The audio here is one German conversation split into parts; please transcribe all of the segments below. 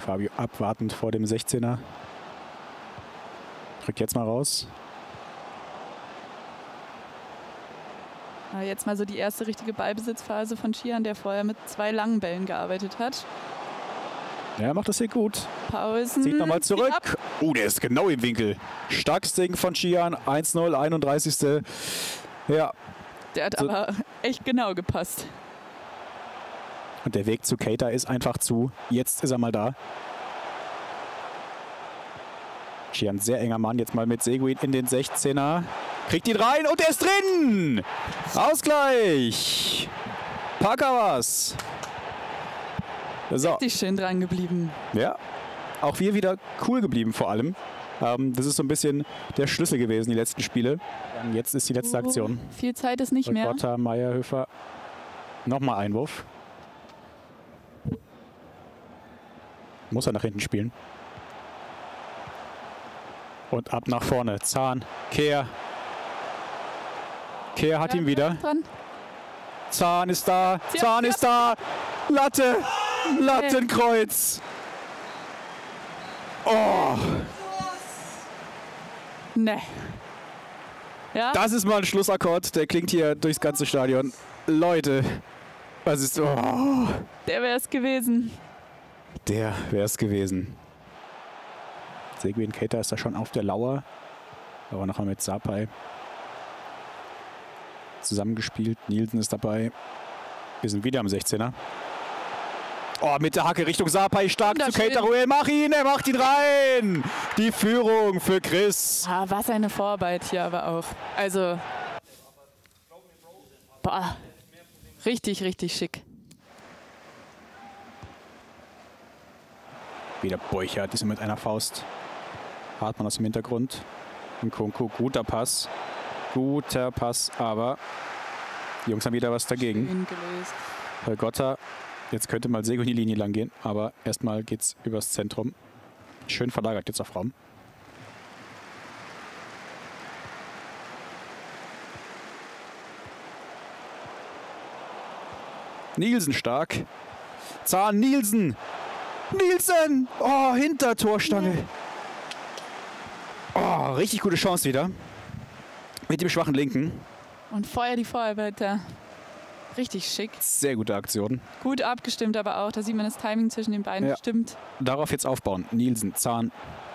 Fabio abwartend vor dem 16er. Drückt jetzt mal raus. Jetzt mal so die erste richtige Ballbesitzphase von Qian, der vorher mit 2 langen Bällen gearbeitet hat. Ja, macht das hier gut. Pausen. Zieht nochmal zurück. Der ist genau im Winkel. Starkes Ding von Qian. 1-0, 31. Ja. Der hat aber echt genau gepasst. Und der Weg zu Keita ist einfach zu. Jetzt ist er mal da. Qian, sehr enger Mann. Jetzt mal mit Seguin in den 16er. Kriegt ihn rein und er ist drin. Ausgleich. Pakawas. So. Richtig schön dran geblieben. Ja, auch wir wieder cool geblieben vor allem. Das ist so ein bisschen der Schlüssel gewesen, die letzten Spiele. Jetzt ist die letzte Aktion. Viel Zeit ist nicht mehr. Gotta, Meierhöfer. Nochmal Einwurf. Muss er nach hinten spielen. Und ab nach vorne. Zahn, Kehr. Kehr hat ihn wieder. Dran. Zahn ist da. Zahn ist da. Latte. Lattenkreuz. Oh. Ne. Ja? Das ist mal ein Schlussakkord. Der klingt hier durchs ganze Stadion. Leute. Was ist... Oh. Der wäre es gewesen. Der wäre es gewesen. Seguin Keita ist da schon auf der Lauer. Aber nachher mit Sapai zusammengespielt. Nielsen ist dabei. Wir sind wieder am 16er. Oh, mit der Hacke Richtung Sapai. Stark zu Keita Ruel. Mach ihn, er macht ihn rein. Die Führung für Chris. Ah, was eine Vorarbeit hier aber auch. Also, boah, richtig, richtig schick. Wieder Borchert, diesmal mit einer Faust. Hartmann aus dem Hintergrund. Nkunku, guter Pass. Guter Pass, aber die Jungs haben wieder was dagegen. Gotta, jetzt könnte mal Seguin die Linie lang gehen, aber erstmal geht's übers Zentrum. Schön verlagert jetzt auf Raum. Nielsen stark. Zahn, Nielsen. Nielsen! Oh, hinter Torstange. Oh, richtig gute Chance wieder. Mit dem schwachen Linken. Und vorher die Vorarbeit da. Richtig schick. Sehr gute Aktion. Gut abgestimmt aber auch. Da sieht man das Timing zwischen den beiden. Ja. Stimmt. Darauf jetzt aufbauen. Nielsen, Zahn.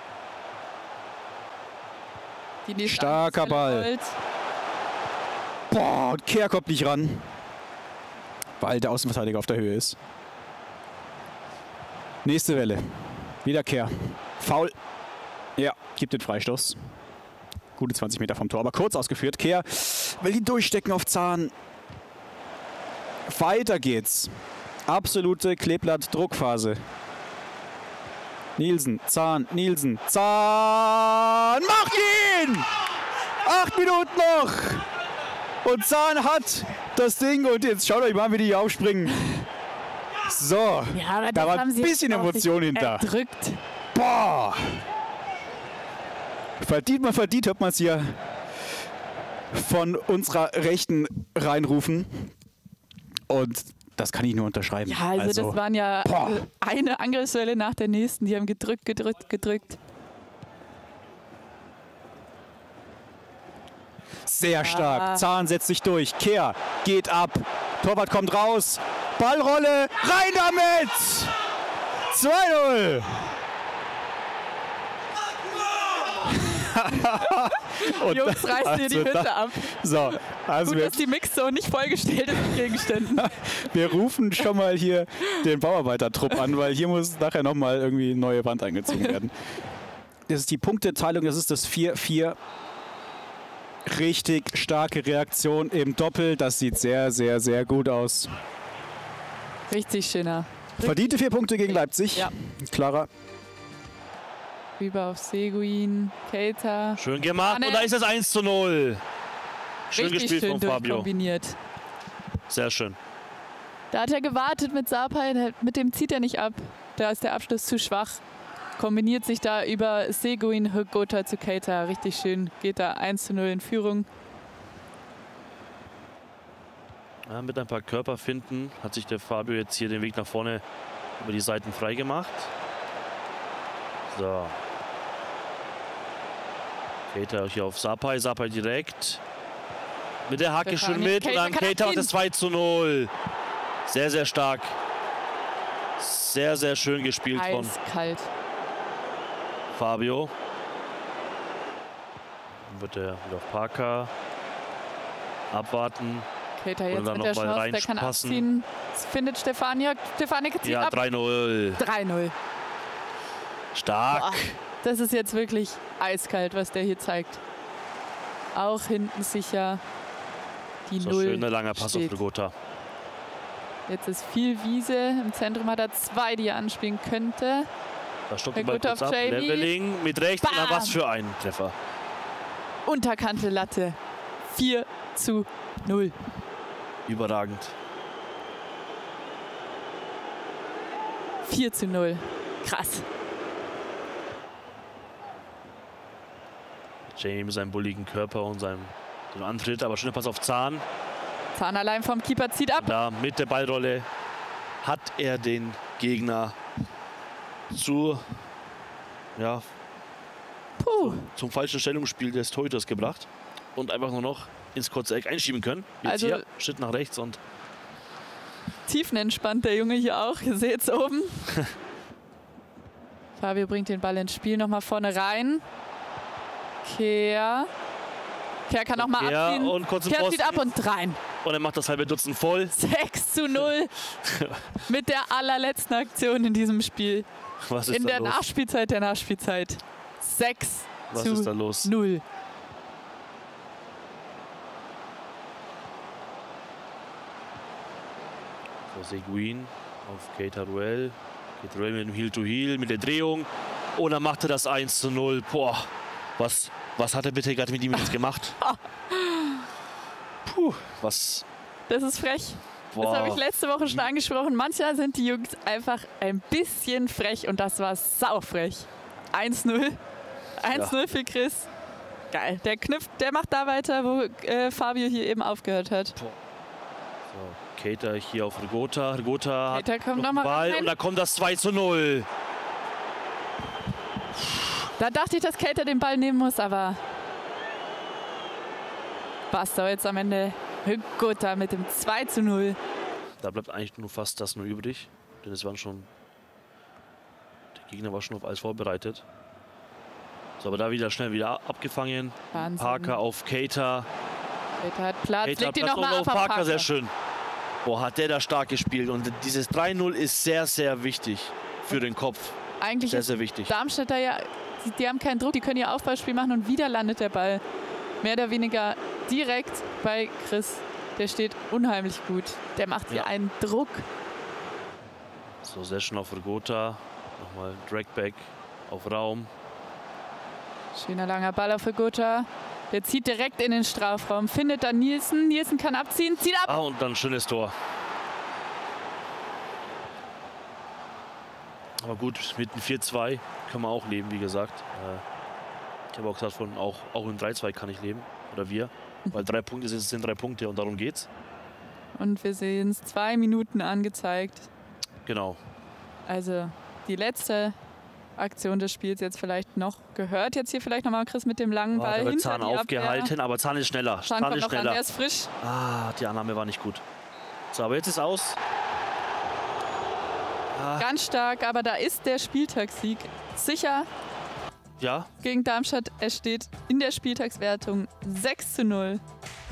Die starker Ball. Rollt. Boah, und Kehr kommt nicht ran. Weil der Außenverteidiger auf der Höhe ist. Nächste Welle. Wieder Kehr. Foul. Ja, gibt den Freistoß. Gute 20 Meter vom Tor, aber kurz ausgeführt. Kehr will ihn durchstecken auf Zahn. Weiter geht's. Absolute Kleeblatt-Druckphase. Nielsen, Zahn, Nielsen, Zahn. Mach ihn! 8 Minuten noch. Und Zahn hat das Ding. Und jetzt schaut euch mal, wie die hier aufspringen. So, ja, da war ein bisschen Emotion hinter. Erdrückt. Boah! Verdient, hört man es hier von unserer Rechten reinrufen. Und das kann ich nur unterschreiben. Ja, also das waren ja eine Angriffswelle nach der nächsten. Die haben gedrückt. Sehr stark. Zahn setzt sich durch. Kehr geht ab. Torwart kommt raus. Ballrolle. Rein damit! 2-0. Die Jungs reißen hier die Hütte ab. So, also gut, dass die Mixzone nicht vollgestellt ist mit Gegenständen. Wir rufen schon mal hier den Bauarbeitertrupp an, weil hier muss nachher nochmal irgendwie eine neue Wand eingezogen werden. Das ist die Punkteteilung, das ist das 4-4. Richtig starke Reaktion im Doppel. Das sieht sehr, sehr, sehr gut aus. Richtig schöner. Verdiente 4 Punkte gegen Leipzig. Ja. Clara. Rüber auf Seguin, Keita. Schön gemacht und da ist es 1:0. Schön gespielt von Fabio. Kombiniert. Sehr schön. Da hat er gewartet mit Sapai, mit dem zieht er nicht ab. Da ist der Abschluss zu schwach. Kombiniert sich da über Seguin, Gotta zu Keita. Richtig schön. Geht da 1:0 in Führung. Ja, mit ein paar Körperfinden hat sich der Fabio jetzt hier den Weg nach vorne über die Seiten frei gemacht. So. Keita hier auf Sapai. Sapai direkt. Mit der Hacke schön mit. Und dann Keita macht das 2:0. Sehr, sehr stark. Sehr, sehr schön gespielt von eiskalt. Fabio. Dann wird er wieder auf Parker. Abwarten. Keita jetzt dann mit der noch mal Chance, der kann reinpassen. abziehen. Das findet Stefaniak. Stefaniak zieht Ja, ab. 3:0. 3:0. Stark. Boah, das ist jetzt wirklich eiskalt, was der hier zeigt. Auch hinten sicher die So 0 schöner langer Pass steht. auf Rigota. Jetzt ist viel Wiese. Im Zentrum hat er 2, die er anspielen könnte. Da stoppt den Ball Rigota kurz auf ab. JB. Leveling mit rechts. Und dann Bam. was für ein Treffer. Unterkante Latte. 4:0. Überragend. 4:0. Krass. Jamie mit seinem bulligen Körper und seinem Antritt. Aber schöner Pass auf Zahn. Zahn allein vom Keeper zieht ab. Da mit der Ballrolle hat er den Gegner zum falschen Stellungsspiel des Torhüters gebracht und einfach nur noch ins kurze Eck einschieben können. Jetzt Also hier, Schritt nach rechts und tiefenentspannt der Junge hier auch. Ihr seht es oben. Fabio bringt den Ball ins Spiel nochmal vorne rein. Kehr kann noch mal abziehen. Und kurz im Kehr Pfosten. zieht ab und rein. Und er macht das halbe Dutzend voll. 6:0 mit der allerletzten Aktion in diesem Spiel. Was ist In da der los? Nachspielzeit der Nachspielzeit. 6:0. Was ist da los? So, Seguin auf Keita Ruel. Keita Ruel mit dem Heel-to-Heel, mit der Drehung. Und dann macht er das 1:0. Boah, was hat er bitte gerade mit ihm jetzt gemacht? Puh, was. das ist frech. Boah. Das habe ich letzte Woche schon angesprochen. Manchmal sind die Jungs einfach ein bisschen frech und das war saufrech. 1:0. 1:0 für Chris. Geil. Der macht da weiter, wo Fabio hier eben aufgehört hat. So, Keita hier auf Rigota. Rigota hat Keita kommt noch noch den mal Ball rein. und da kommt das 2:0. Da dachte ich, dass Keita den Ball nehmen muss, aber Basta jetzt am Ende Rigota mit dem 2:0. Da bleibt eigentlich nur fast das nur übrig. Denn es waren schon. Der Gegner war schon auf alles vorbereitet. So, aber da schnell wieder abgefangen. Wahnsinn. Parker auf Keita. Keita hat Platz, Keita legt ihn Platz nochmal auf auf Parker, sehr schön. Boah, hat der da stark gespielt. Und dieses 3:0 ist sehr, sehr wichtig für den Kopf. Eigentlich Sehr, ist sehr wichtig. Darmstädter ja, die haben keinen Druck, die können ihr Aufbauspiel machen und wieder landet der Ball mehr oder weniger direkt bei Chris. Der steht unheimlich gut. Der macht hier einen Druck. So, sehr schön auf Rigota. Nochmal Dragback auf Raum. Schöner langer Ball auf Rigota. Der zieht direkt in den Strafraum, findet dann Nielsen. Nielsen kann abziehen, zieht ab. Ah, und dann schönes Tor. Aber gut, mit einem 4:2 kann man auch leben, wie gesagt. Ich habe auch gesagt, auch in 3:2 kann ich leben. Oder wir. Weil 3 Punkte sind 3 Punkte und darum geht's. Und wir sehen es 2 Minuten angezeigt. Genau. Also die letzte Aktion des Spiels jetzt vielleicht noch gehört. Jetzt hier vielleicht nochmal Chris mit dem langen Ball Da wird hinter Zahn die Abwehr. aufgehalten, aber Zahn ist schneller. Zahn kommt noch ran, der ist frisch. Ah, die Annahme war nicht gut. So, aber jetzt ist aus. Ganz stark, aber da ist der Spieltagssieg sicher Ja, gegen Darmstadt. Es steht in der Spieltagswertung 6:0.